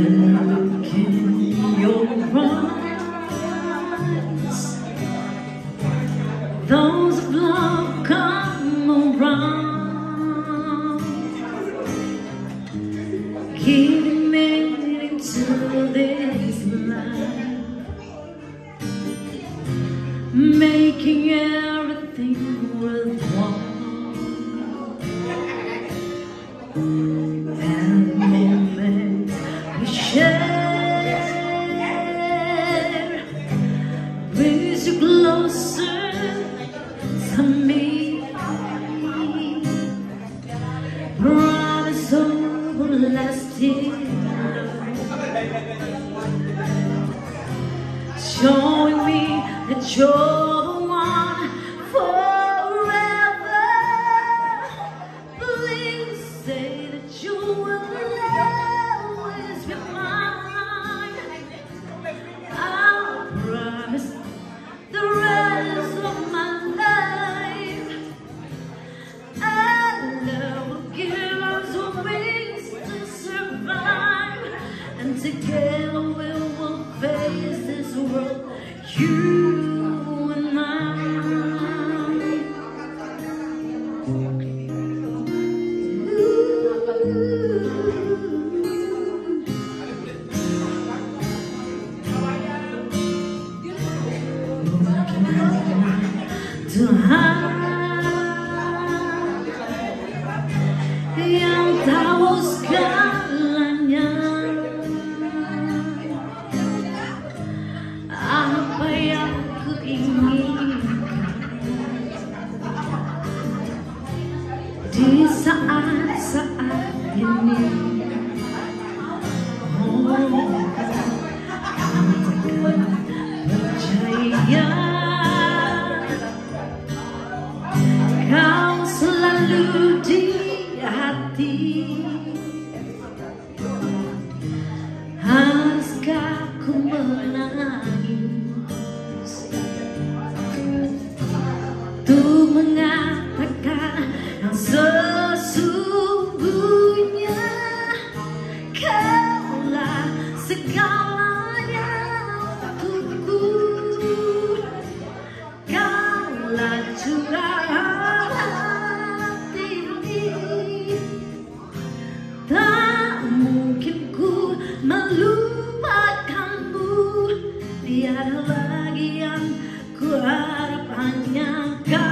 look in your eyes, those of love come around, giving meaning to this life, making everything worthwhile. And the moment we share brings you closer to me. Promise everlasting love, showing me that you're the one forever. Please say that you will always be mine. I'll promise the rest of my life, and love will give us wings to survive, and together we will face this world, you and I. Yang tahu segalanya, apa yang kuinginkan di saat-saat ini. Oh, katakan percaya, kau selalu di hati. Haruskah ku menangis untuk mengatakan yang sesungguhnya? Kaulah segalanya untukku, kaulah curahan hati ini. Tak mungkin ku melupakanmu, tiada lagi yang ku harap hanya kau.